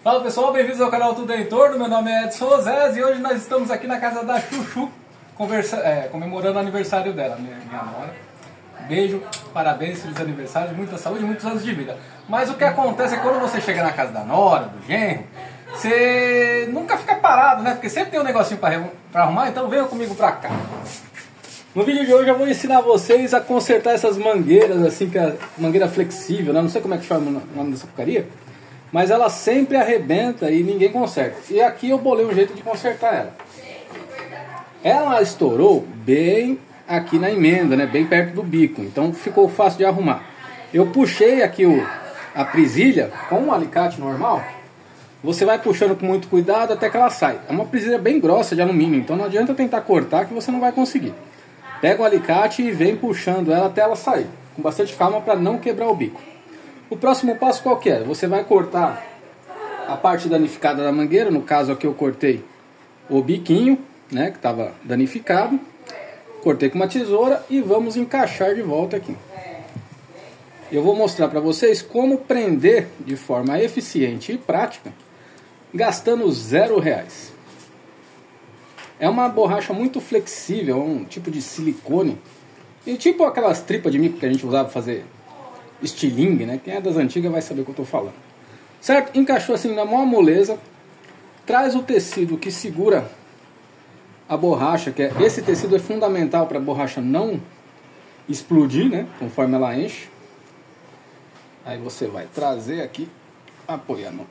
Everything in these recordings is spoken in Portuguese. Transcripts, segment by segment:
Fala pessoal, bem-vindos ao canal Tudo em Torno. Meu nome é Edson Rosés e hoje nós estamos aqui na casa da Chuchu, comemorando o aniversário dela, minha nora. Beijo, parabéns, feliz aniversário, muita saúde e muitos anos de vida. Mas o que acontece é que quando você chega na casa da nora, do genro, você nunca fica parado, né? Porque sempre tem um negocinho pra arrumar, então venha comigo pra cá. No vídeo de hoje eu vou ensinar vocês a consertar essas mangueiras, assim, que é mangueira flexível, né? Não sei como é que chama o nome dessa porcaria, mas ela sempre arrebenta e ninguém conserta. E aqui eu bolei um jeito de consertar ela. Ela estourou bem aqui na emenda, né? Bem perto do bico, então ficou fácil de arrumar. Eu puxei aqui a presilha com um alicate normal. Você vai puxando com muito cuidado até que ela sai. É uma presilha bem grossa de alumínio, então não adianta tentar cortar que você não vai conseguir. Pega o alicate e vem puxando ela até ela sair, com bastante calma para não quebrar o bico. O próximo passo qual que é? Você vai cortar a parte danificada da mangueira, no caso aqui eu cortei o biquinho, né, que estava danificado. Cortei com uma tesoura e vamos encaixar de volta aqui. Eu vou mostrar para vocês como prender de forma eficiente e prática, gastando R$0. É uma borracha muito flexível, um tipo de silicone. E tipo aquelas tripas de mico que a gente usava para fazer estilingue, né? Quem é das antigas vai saber o que eu estou falando. Certo? Encaixou assim na maior moleza. Traz o tecido que segura a borracha, que é esse tecido é fundamental para a borracha não explodir, né? Conforme ela enche. Aí você vai trazer aqui, apoiando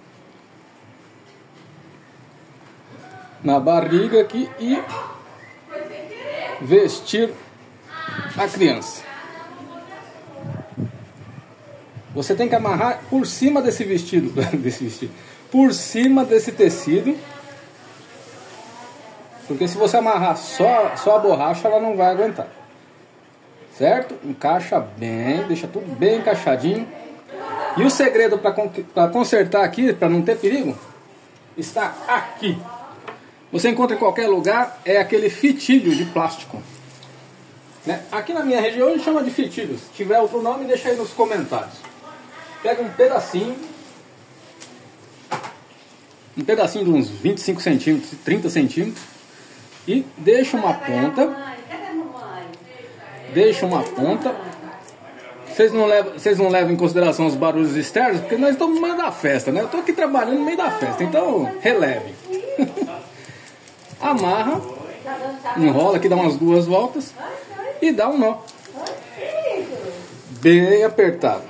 na barriga aqui e vestir a criança. Você tem que amarrar por cima desse vestido, por cima desse tecido, porque se você amarrar só a borracha, ela não vai aguentar. Certo? Encaixa bem, deixa tudo bem encaixadinho. E o segredo para consertar aqui, para não ter perigo, está aqui. Você encontra em qualquer lugar, é aquele fitilho de plástico, né? Aqui na minha região a gente chama de fitilho. Se tiver outro nome, deixa aí nos comentários. Pega um pedacinho de uns 25 centímetros, 30 centímetros, e deixa uma ponta. Vocês não levam em consideração os barulhos externos, porque nós estamos no meio da festa, né? Eu estou aqui trabalhando no meio da festa, então relevem. Amarra, enrola aqui, dá umas 2 voltas e dá um nó bem apertado.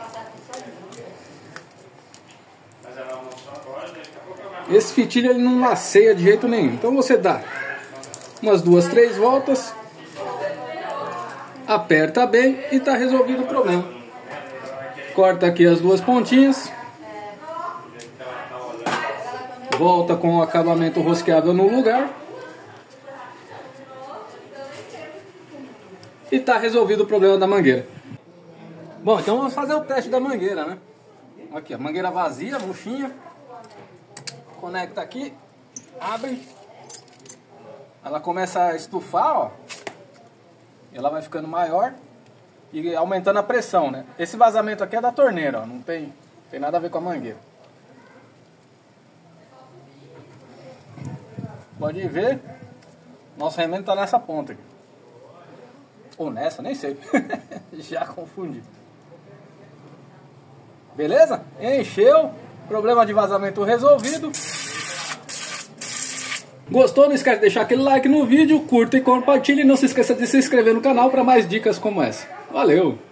Esse fitilho ele não laceia de jeito nenhum, então você dá umas 2, 3 voltas, aperta bem e está resolvido o problema. Corta aqui as 2 pontinhas, volta com o acabamento rosqueável no lugar e está resolvido o problema da mangueira. Bom, então vamos fazer o teste da mangueira, né? Aqui, a mangueira vazia, buchinha. Conecta aqui, abre. Ela começa a estufar, ó. Ela vai ficando maior e aumentando a pressão, né? Esse vazamento aqui é da torneira, ó. Não tem nada a ver com a mangueira. Pode ver, nosso remendo está nessa ponta aqui. Ou nessa, nem sei. Já confundi. Beleza? Encheu. Problema de vazamento resolvido. Gostou? Não esquece de deixar aquele like no vídeo, curta e compartilhe. E não se esqueça de se inscrever no canal para mais dicas como essa. Valeu!